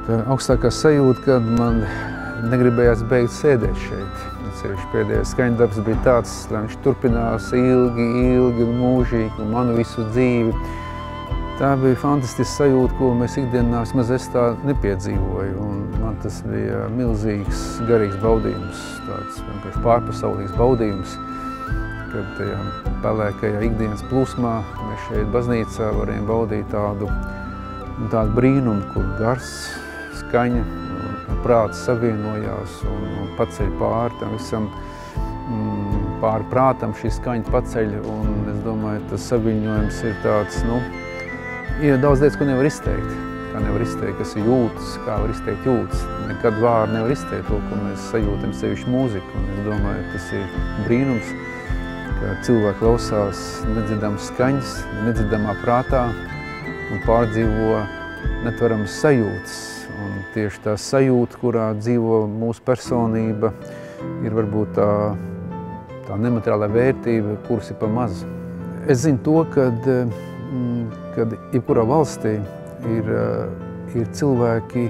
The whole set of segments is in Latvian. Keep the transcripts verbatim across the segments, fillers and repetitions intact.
Tā augstākā sajūta, kad man negribējās beigt sēdēt šeit. Ceļš pēdējais skaņdarbs bija tāds, lai viņš turpinās ilgi, ilgi un mūžīgi un manu visu dzīvi. Tā bija fantastiska sajūta, ko mēs ikdienā, vismaz es tā nepiedzīvoju. Un man tas bija milzīgs, garīgs baudījums, tāds vienkārši pārpasaulīgs baudījums, kad tajā pelēkajā ikdienas plūsmā mēs šeit baznīcā varējām baudīt tādu, tādu brīnumu, kur gars, skaņa un prāts savienojās un, un paceļ pāri tam visam, mm, pāri prātam šī skaņa paceļ, un es domāju, tas saviņojums ir tāds, nu, ir daudz lietas, ko nevar izteikt. Kā nevar izteikt, kas ir jūtas, kā var izteikt jūtas. Nekad vārdi nevar izteikt to, ko mēs sajūtam sevišķi mūziku, un es domāju, tas ir brīnums, ka cilvēki klausās nedzirdams skaņas, nedzirdamā prātā un pārdzīvo netverams sajūtas. Un tieši tā sajūta, kurā dzīvo mūsu personība, ir varbūt tā, tā nemateriālā vērtība, kuras ir pa mazu. Es zinu to, kad, kad jebkurā valstī ir, ir cilvēki,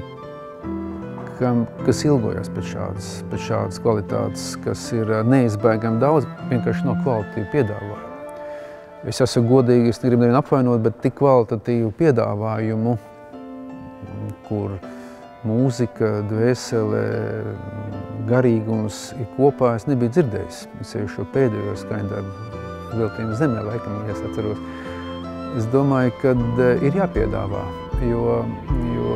kam, kas ilgojas pēc šādas, pēc šādas kvalitātes, kas ir neizbēgami daudz, vienkārši no kvalitatīvu piedāvājumu. Es esmu godīgi, es negribu nevienu apvainot, bet tik kvalitatīvu piedāvājumu, kur mūzika, dvēsele, garīgums ir kopā, es nebiju dzirdējis. Es jau šo pēdējo skaņdarbu veltījumu zemē, laikam, ja es atceros. Es domāju, ka ir jāpiedāvā, jo, jo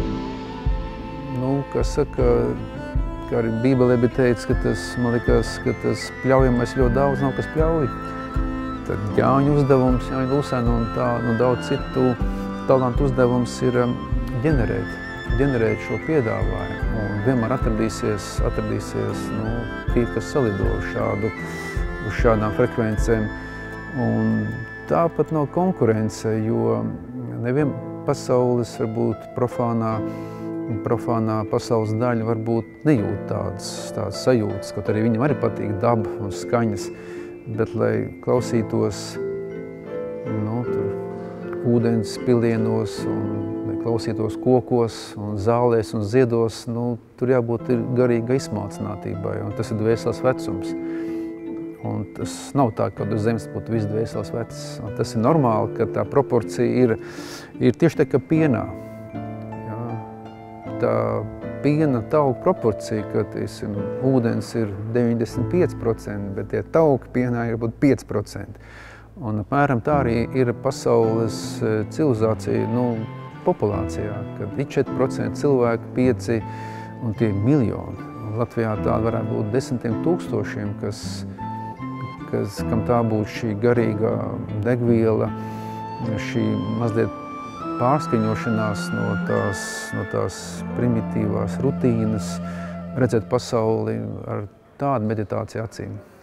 nu, kā saka, kā arī Bībelē bija teicis, ka tas, man liekas, ka tas pļaujamais ļoti daudz nav, kas pļauj. Tad Jāņu uzdevums, Jāņu Lusēnu un tā, nu, daudz citu talantu uzdevums ir ģenerēt. ģenerēt šo piedāvājumu, un vienmēr atradīsies, atradīsies nu, tie, kas salido uz, šādu, uz šādām frekvencēm. Un tāpat nav konkurence, jo nevien pasaules, varbūt profānā, profānā pasaules daļa varbūt nejūt tādas, tādas sajūtas, kaut arī viņam arī patīk daba un skaņas, bet lai klausītos nu, tur, ūdens pilienos un klausītos kokos un zālēs un ziedos, nu, tur jābūt garīga izsmalcinātībai, un tas ir dvēseles vecums. Un tas nav tā, ka uz zemes būtu viss dvēseles vecs. Un tas ir normāli, ka tā proporcija ir, ir tieši tā kā pienā. Jā. Tā piena tauku proporcija, ka tiesim, ūdens ir deviņdesmit pieci procenti, bet tie tauki pienā ir būt pieci procenti. Un apmēram tā arī ir pasaules civilizācija, nu, populācijā, kad ir četri procenti cilvēku, pieci un tie miljoni. Un Latvijā tāda varētu būt desmitiem tūkstošiem, kas, kas, kam tā būtu šī garīgā degviela, šī mazliet pārskaņošanās no tās, no tās primitīvās rutīnas, redzēt pasauli ar tādu meditāciju acīm.